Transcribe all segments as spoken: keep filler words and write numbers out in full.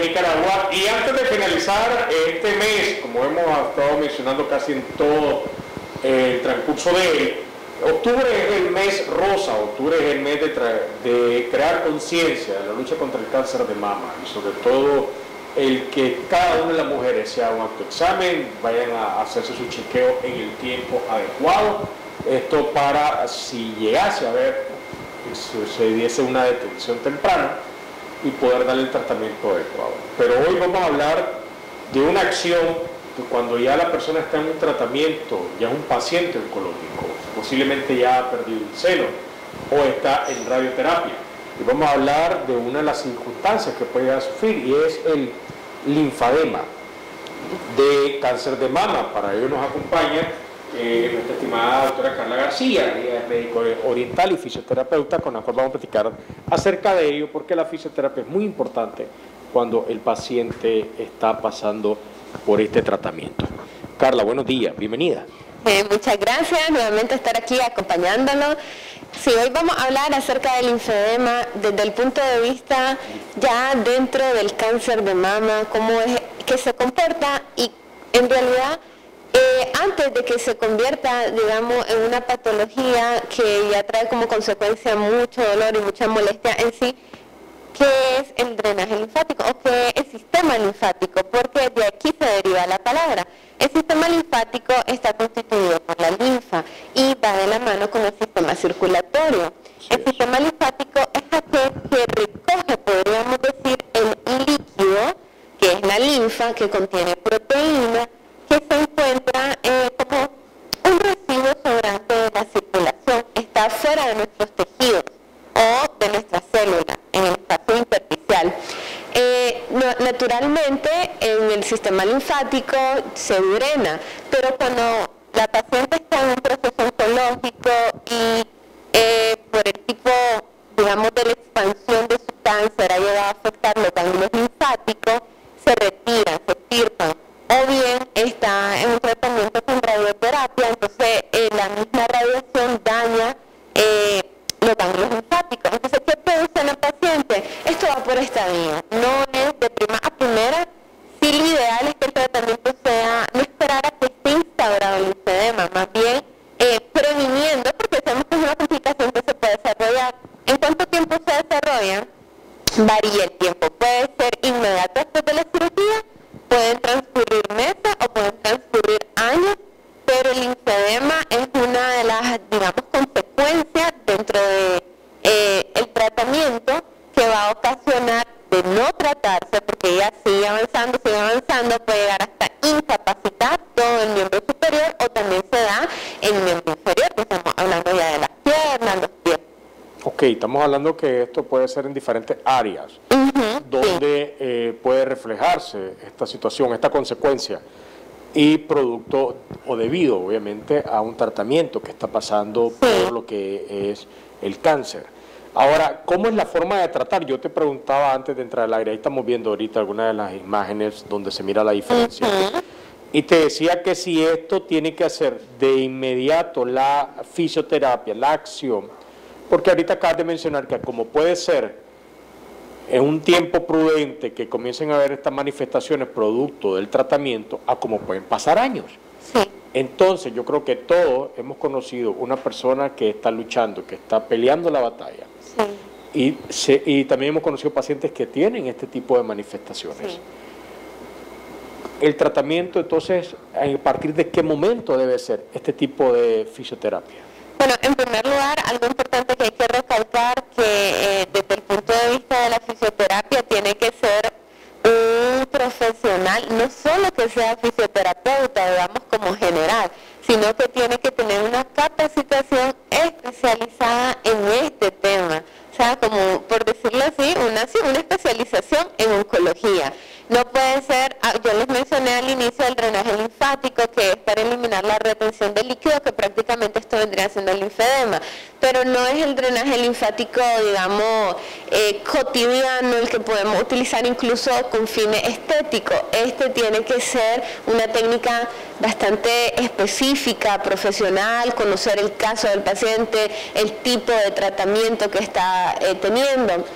Nicaragua. Y antes de finalizar este mes, como hemos estado mencionando casi en todo el transcurso de él, octubre es el mes rosa, octubre es el mes de, de crear conciencia de la lucha contra el cáncer de mama y sobre todo el que cada una de las mujeres se haga un autoexamen, vayan a hacerse su chequeo en el tiempo adecuado. Esto para si llegase a ver, se diese una detección temprana y poder darle el tratamiento adecuado. Pero hoy vamos a hablar de una acción que cuando ya la persona está en un tratamiento, ya es un paciente oncológico, posiblemente ya ha perdido el seno o está en radioterapia. Y vamos a hablar de una de las circunstancias que puede sufrir y es el linfadema de cáncer de mama. Para ello nos acompaña eh, nuestra estimada doctora Carla García, ella es médico oriental y fisioterapeuta, con la cual vamos a platicar acerca de ello, porque la fisioterapia es muy importante cuando el paciente está pasando por este tratamiento. Carla, buenos días, bienvenida. Eh, muchas gracias, nuevamente estar aquí acompañándolo. Sí, hoy vamos a hablar acerca del linfedema desde el punto de vista ya dentro del cáncer de mama, cómo es que se comporta y en realidad eh, antes de que se convierta, digamos, en una patología que ya trae como consecuencia mucho dolor y mucha molestia en sí, ¿qué es el drenaje linfático o qué es el sistema linfático? Porque de aquí se deriva la palabra. El sistema linfático está constituido por la linfa y va de la mano con el sistema circulatorio. El sistema linfático es aquel que recoge, podríamos decir, el líquido, que es la linfa, que contiene proteína, que se encuentra eh, como un residuo sobrante de la circulación, está fuera de nuestros tejidos o de nuestras células, en el espacio intersticial. Eh, no, naturalmente en el sistema linfático se drena, pero cuando la paciente está en un proceso oncológico y eh, por el tipo, digamos, de la expansión de su cáncer ha llegado a afectar los ganglios linfáticos, se retiran, se extirpan, o bien está en un tratamiento con radioterapia, entonces eh, la misma radiación daña eh, los ganglios linfáticos. Entonces, ¿qué produce en el paciente? Esto va por estadio, no es de prima a primera. Sí, lo ideal es que el tratamiento sea, no esperar a que esté instaurado el linfedema, más bien eh, previniendo, porque sabemos que es una complicación que se puede desarrollar. ¿En cuánto tiempo se desarrolla? Varía el tiempo, puede ser inmediato después de la cirugía, pueden transcurrir meses o pueden transcurrir años, pero el linfedema es una de las, digamos, consecuencias dentro de eh, el tratamiento que va a ocasionar de no tratarse, porque ya sigue avanzando, sigue avanzando, puede llegar hasta incapacitar todo el miembro superior o también se da en el miembro inferior, que estamos hablando ya de las piernas, los pies. Ok, estamos hablando que esto puede ser en diferentes áreas, uh-huh, donde sí. eh, puede reflejarse esta situación, esta consecuencia, y producto o debido, obviamente, a un tratamiento que está pasando sí. por lo que es el cáncer. Ahora, ¿cómo es la forma de tratar? Yo te preguntaba antes de entrar al aire, ahí estamos viendo ahorita algunas de las imágenes donde se mira la diferencia. Uh-huh. Y te decía que si esto tiene que hacer de inmediato la fisioterapia, la acción, porque ahorita acabas de mencionar que como puede ser en un tiempo prudente que comiencen a haber estas manifestaciones producto del tratamiento, a como pueden pasar años. Sí. Entonces yo creo que todos hemos conocido una persona que está luchando, que está peleando la batalla. Sí. Y, se, y también hemos conocido pacientes que tienen este tipo de manifestaciones. Sí. El tratamiento, entonces, ¿a partir de qué momento debe ser este tipo de fisioterapia? Bueno, en primer lugar, algo importante que hay que recalcar, que eh, desde el punto de vista de la fisioterapia tiene que ser un profesional, no solo que sea fisioterapeuta, digamos, como general, sino que tiene que tener una capacitación especializada en este tema. O sea, como por decirlo así, una, una especialización en oncología. No puede ser, yo les mencioné al inicio el drenaje linfático, que es para eliminar la retención de líquido, que prácticamente esto vendría siendo el linfedema, pero no es el drenaje linfático, digamos, eh, cotidiano, el que podemos utilizar incluso con fines estéticos. Este tiene que ser una técnica bastante específica, profesional, conocer el caso del paciente, el tipo de tratamiento que está eh, teniendo.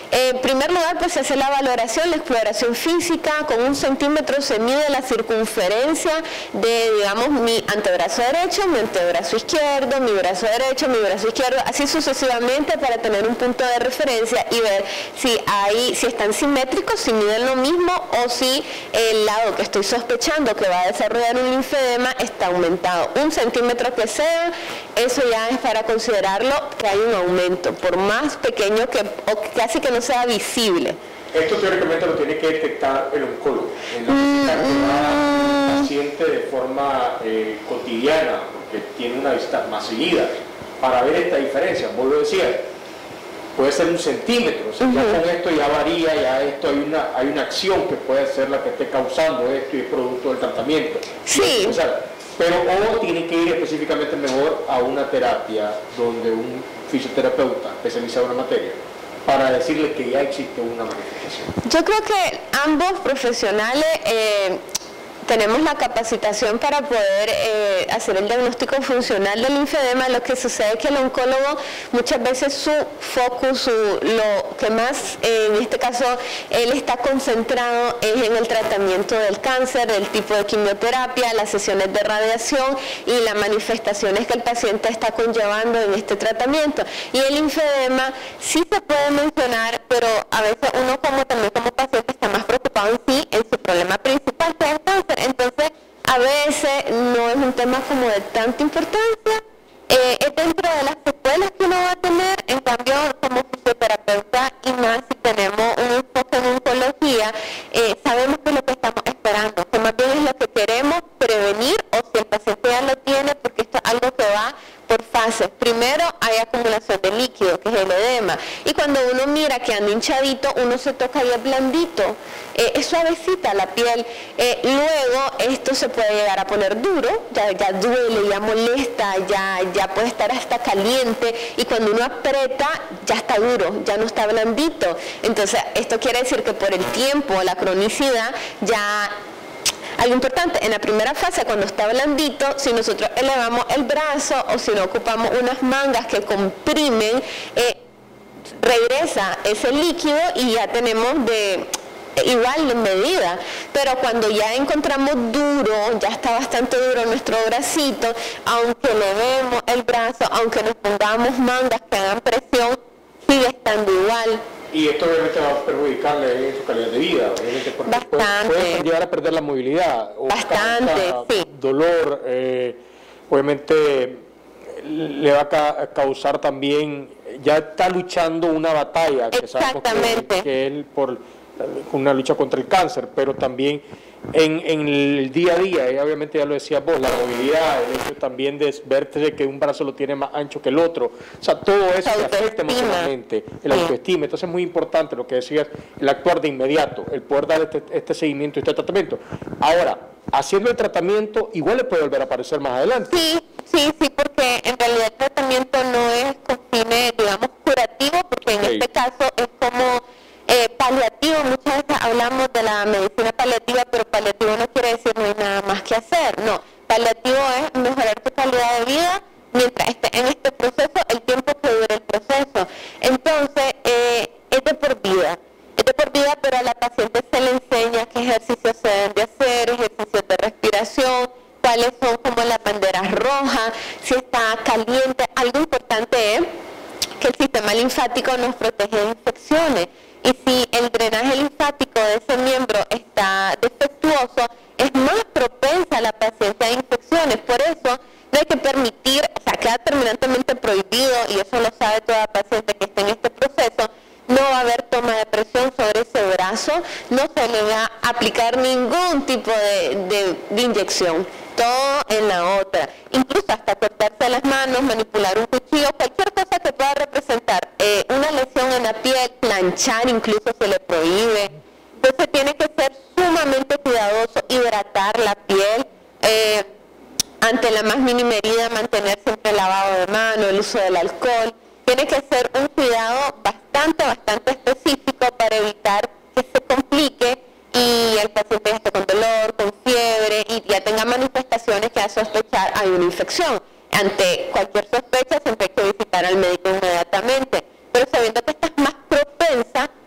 Eh, en primer lugar, pues se hace la valoración, la exploración física. Con un centímetro se mide la circunferencia de, digamos, mi antebrazo derecho, mi antebrazo izquierdo, mi brazo derecho, mi brazo izquierdo, así sucesivamente, para tener un punto de referencia y ver si hay, si están simétricos, si miden lo mismo, o si el lado que estoy sospechando que va a desarrollar un linfedema está aumentado. Un centímetro que sea, eso ya es para considerarlo que hay un aumento, por más pequeño que, o casi que no sea visible. Esto teóricamente lo tiene que detectar el oncólogo, en la visita que va al paciente de forma eh, cotidiana, porque tiene una visita más seguida, para ver esta diferencia. Vos lo decías, puede ser un centímetro, o sea, uh-huh. ya con esto ya varía, ya esto hay una, hay una acción que puede ser la que esté causando esto y es producto del tratamiento. Sí. O sea, pero o tiene que ir específicamente mejor a una terapia donde un fisioterapeuta especializado en una materia para decirle que ya existe una manifestación. Yo creo que ambos profesionales eh, tenemos la capacitación para poder eh, hacer el diagnóstico funcional del linfedema. Lo que sucede es que el oncólogo muchas veces su focus, su, lo que más eh, en este caso él está concentrado es en el tratamiento del cáncer, el tipo de quimioterapia, las sesiones de radiación y las manifestaciones que el paciente está conllevando en este tratamiento. Y el linfedema sí se puede mencionar, pero a veces uno como también como paciente está más preocupado en sí, en su problema principal, que es el cáncer. Entonces, a veces no es un tema como de tanta importancia, eh, es dentro de las secuelas que uno va a tener. En cambio, como fisioterapeuta, y más si tenemos un enfoque en oncología, eh, sabemos que lo que estamos esperando, que más bien es lo que queremos prevenir, o si el paciente ya lo tiene, porque esto es algo que va por fases. Primero hay acumulación de líquido, que es el edema, y cuando uno mira que anda hinchadito, uno se toca y es blandito, eh, es suavecita la piel, eh, luego esto se puede llegar a poner duro, ya, ya duele, ya molesta, ya, ya puede estar hasta caliente, y cuando uno aprieta ya está duro, ya no está blandito. Entonces esto quiere decir que por el tiempo, la cronicidad, ya algo importante, en la primera fase, cuando está blandito, si nosotros elevamos el brazo o si no ocupamos unas mangas que comprimen, eh, regresa ese líquido y ya tenemos de igual de medida. Pero cuando ya encontramos duro, ya está bastante duro nuestro bracito, aunque elevemos el brazo, aunque nos pongamos mangas que hagan presión, sigue estando igual. Y esto obviamente va a perjudicarle en su calidad de vida, obviamente, porque bastante. Puede, puede llegar a perder la movilidad, o bastante, sí. dolor, eh, obviamente le va a ca causar también, ya está luchando una batalla, que sabemos que, que él por una lucha contra el cáncer, pero también en, en el día a día, y obviamente ya lo decías vos, la movilidad, el hecho también de verte que un brazo lo tiene más ancho que el otro, o sea, todo eso le afecta emocionalmente, el autoestima. Entonces es muy importante lo que decías, el actuar de inmediato, el poder dar este, este seguimiento y este tratamiento. Ahora, haciendo el tratamiento, igual le puede volver a aparecer más adelante. Sí, sí, sí, porque en realidad el tratamiento no es con fines, digamos, curativo, porque en okay. este caso es como Eh, paliativo. Muchas veces hablamos de la medicina paliativa, pero paliativo no quiere decir no hay nada más que hacer. No, paliativo es mejorar tu calidad de vida mientras esté en este proceso, el tiempo que dure el proceso. Entonces, eh, es de por vida, es de por vida, pero a la paciente se le enseña qué ejercicios se deben de hacer, ejercicios de respiración, cuáles son como las banderas rojas, si está caliente. Algo importante es que el sistema linfático nos protege de infecciones. Y si el drenaje linfático de ese miembro está defectuoso, es más propensa a la paciente a infecciones. Por eso no hay que permitir, o sea, queda terminantemente prohibido, y eso lo sabe toda paciente que esté en este proceso, no va a haber toma de presión sobre ese brazo, no se le va a aplicar ningún tipo de, de, de inyección, todo en la otra, incluso hasta cortarse las manos, manipular un cuchillo, cualquier cosa que pueda representar eh, una lesión en la piel, planchar incluso se le prohíbe. Entonces tiene que ser sumamente cuidadoso, hidratar la piel, eh, ante la más mínima herida mantener siempre el lavado de mano, el uso del alcohol. Tiene que ser un cuidado bastante, bastante específico para evitar que se complique y el paciente esté con dolor, con fiebre y ya tenga manifestaciones que a sospechar hay una infección. Ante cualquier sospecha siempre hay que visitar al médico inmediatamente, pero sabiendo que estás más propensa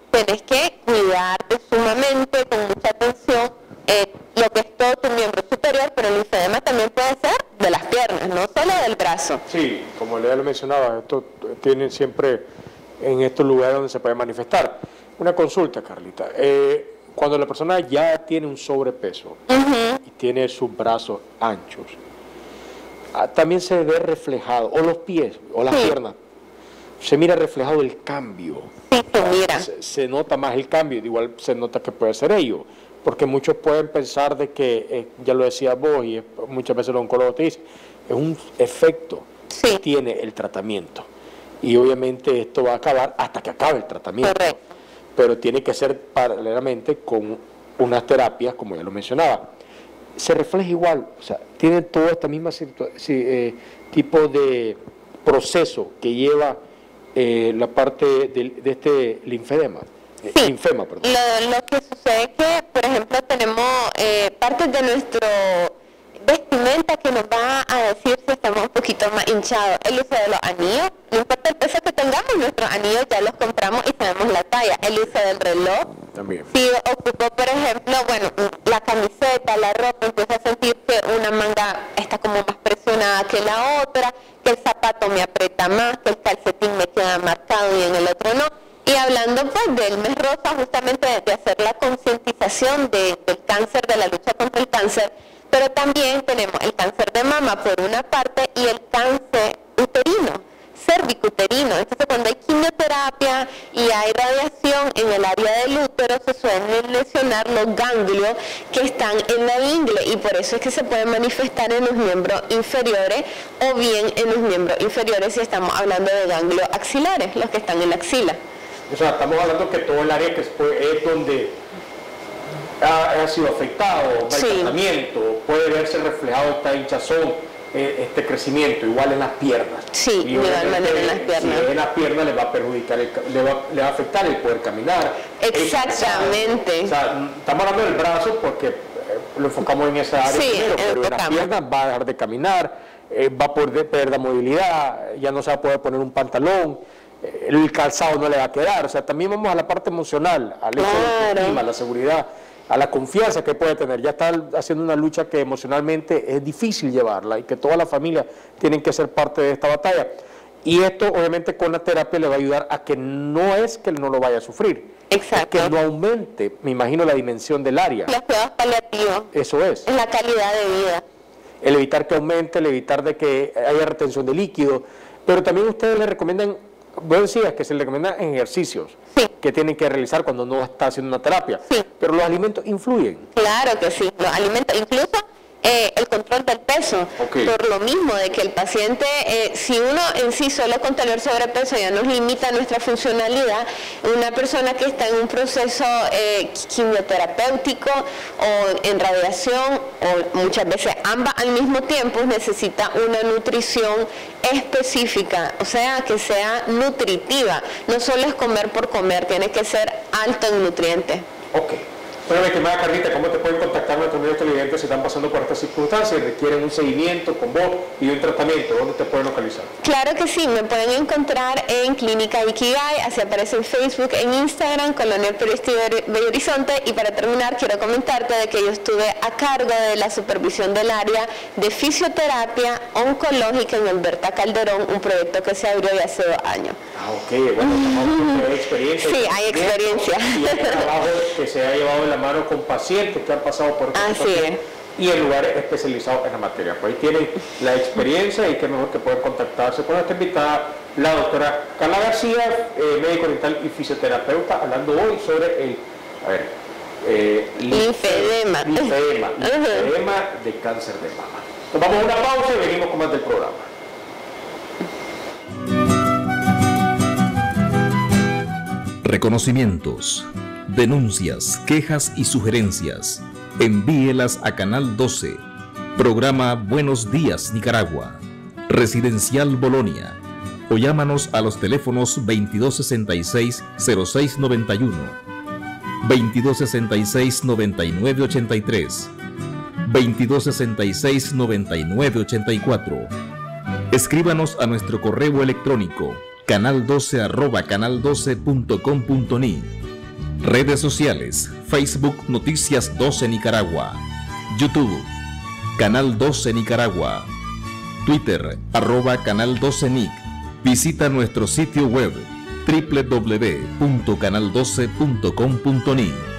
lo mencionaba, esto tienen siempre en estos lugares donde se puede manifestar. Una consulta, Carlita. Eh, cuando la persona ya tiene un sobrepeso uh-huh. y tiene sus brazos anchos, ah, también se ve reflejado, o los pies, o las sí. piernas, se mira reflejado el cambio. Sí, mira. Se, se nota más el cambio, igual se nota que puede ser ello, porque muchos pueden pensar de que, eh, ya lo decías vos, y muchas veces los oncólogos te dicen, es un efecto sí. que tiene el tratamiento. Y obviamente esto va a acabar hasta que acabe el tratamiento. Correcto. Pero tiene que ser paralelamente con unas terapias, como ya lo mencionaba. Se refleja igual, o sea, tiene todo este mismo eh, tipo de proceso que lleva eh, la parte de, de este linfedema. Sí. Linfema, perdón. Lo, lo que sucede es que, por ejemplo, tenemos eh, partes de nuestro vestimenta que nos va a decir si estamos un poquito más hinchados. El uso de los anillos, no importa el peso que tengamos, nuestros anillos ya los compramos y sabemos la talla. El uso del reloj, también. Si ocupo, por ejemplo, bueno, la camiseta, la ropa, empiezo a sentir que una manga está como más presionada que la otra, que el zapato me aprieta más, que el calcetín me queda marcado y en el otro no. Y hablando pues del mes rosa, justamente de hacer la concientización de, del cáncer, de la lucha contra el cáncer, pero también tenemos el cáncer de mama por una parte y el cáncer uterino, cervicuterino. Entonces cuando hay quimioterapia y hay radiación en el área del útero, se suelen lesionar los ganglios que están en la ingle y por eso es que se puede manifestar en los miembros inferiores o bien en los miembros inferiores si estamos hablando de ganglios axilares, los que están en la axila. O sea, estamos hablando que todo el área que es donde ha, ha sido afectado, el sí. tratamiento, puede verse reflejado esta hinchazón, eh, este crecimiento, igual en las piernas. Sí, de igual manera en las piernas. Si en las piernas le va a perjudicar, el, le, va, le va a afectar el poder caminar. Exactamente. O sea, estamos hablando del brazo porque eh, lo enfocamos en esa área sí, primero, pero enfocamos. en las piernas va a dejar de caminar, eh, va a poder perder la movilidad, ya no se va a poder poner un pantalón. El calzado no le va a quedar, o sea, también vamos a la parte emocional, al hecho claro. del clima, a la seguridad, a la confianza que puede tener. Ya está haciendo una lucha que emocionalmente es difícil llevarla y que toda la familia tienen que ser parte de esta batalla. Y esto, obviamente, con la terapia le va a ayudar a que no es que él no lo vaya a sufrir, exacto. que no aumente, me imagino, la dimensión del área. Los cuidados paliativos. Eso es. Es la calidad de vida. El evitar que aumente, el evitar de que haya retención de líquido, pero también ustedes le recomiendan. Vos decías que se le recomiendan ejercicios sí. que tienen que realizar cuando no está haciendo una terapia, sí. pero los alimentos influyen. Claro que sí, los alimentos, incluso eh, el control del peso, okay. por lo mismo de que el paciente, eh, si uno en sí solo con tener sobrepeso ya nos limita nuestra funcionalidad, una persona que está en un proceso eh, quimioterapéutico o en radiación o muchas veces ambas al mismo tiempo necesita una nutrición específica, o sea, que sea nutritiva, no solo es comer por comer, tiene que ser alto en nutrientes. Ok. Bueno, mi estimada Carlita, ¿cómo te pueden contactar nuestros medios televidentes si están pasando por estas circunstancias y requieren un seguimiento con vos y un tratamiento? ¿Dónde te pueden localizar? Claro que sí, me pueden encontrar en Clínica Ikigai, así aparece en Facebook, en Instagram, Colonia Periodista Bello Horizonte. Y para terminar, quiero comentarte de que yo estuve a cargo de la supervisión del área de fisioterapia oncológica en Alberta Calderón, un proyecto que se abrió ya hace dos años. Ah, ok, bueno, hay experiencia. Sí, hay experiencia. Y hay trabajo que se ha llevado en la mano con pacientes que han pasado por esta situación y en lugares especializados en la materia. Pues ahí tienen la experiencia y qué mejor que pueden contactarse con esta invitada, la doctora Carla García, eh, médico dental y fisioterapeuta, hablando hoy sobre el, a ver, eh, linfedema, linfedema, linfedema de cáncer de mama. Nos vamos a una pausa y venimos con más del programa. Reconocimientos, denuncias, quejas y sugerencias. Envíelas a Canal doce, programa Buenos Días Nicaragua, Residencial Bolonia, o llámanos a los teléfonos veintidós sesenta y seis, cero seis noventa y uno, veintidós sesenta y seis, noventa y nueve ochenta y tres, veintidós sesenta y seis, noventa y nueve ochenta y cuatro. Escríbanos a nuestro correo electrónico canal doce arroba canal doce punto com punto ni. Redes sociales: Facebook Noticias doce Nicaragua, YouTube Canal doce Nicaragua, Twitter arroba Canal doce Nic, Visita nuestro sitio web doble u doble u doble u punto canal doce punto com punto ni.